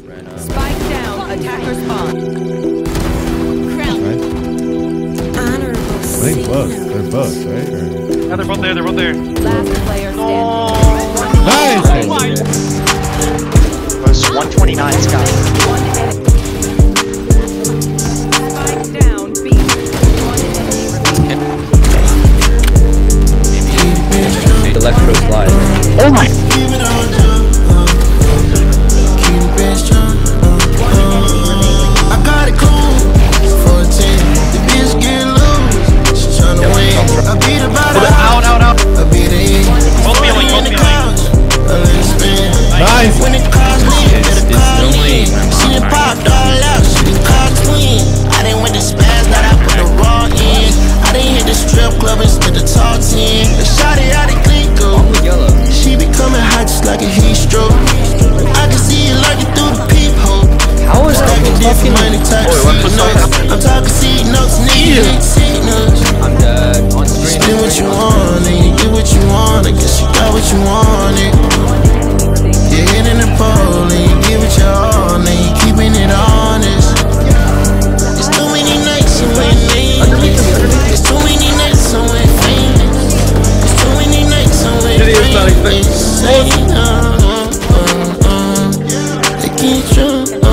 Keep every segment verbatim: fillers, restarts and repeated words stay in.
Spike down, attacker spawn. Right? Honorable. I think both. They're both, right? Or... Yeah, they're both there. They're both there. Last player standing. Nice! It was one twenty-nine, Scott. One enemy. Spike down, B. One enemy remaining. Electro slide. Oh my! I got it cool for a ten. The bitch get loose. She tryna win. I beat her by the Out, out, out. I beat her in. Both me, both me. Nice! When it costs me, better call me. She done popped all out. She done caught twin. I done went to spaz, now I put the raw in. I done hit the strip club instead of talk ten. The shawty out of Clinko. She be coming hot just like a heat stroke. I can see it lurking through the peephole. How is that Different money, talk seat notes. I'm talking seat notes, need seat notes. I'm dead. On screen. Spend what you want, and you get what you want. I guess you got what you wanted. You're hitting the pole, and you give it your all, and you keeping it honest. There's too many nights you ain't nameless. There's too many nights I ain't famous. There's too many nights I ain't famous. Say no, uh, uh, they can't show.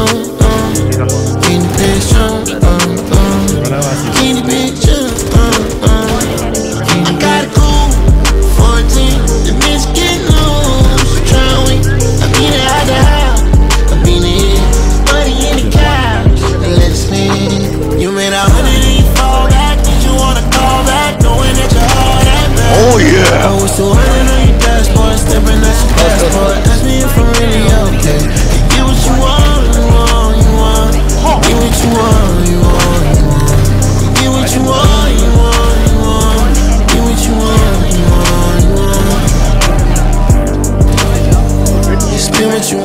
Oh yeah! I was so high on your dashboard, stepping at your passport. Ask me if I'm really okay. You get what you want, you want, you want. You get what you want, you want, you want. You get what you want, you want, you want. You get what you want, you want, you want. You spend what you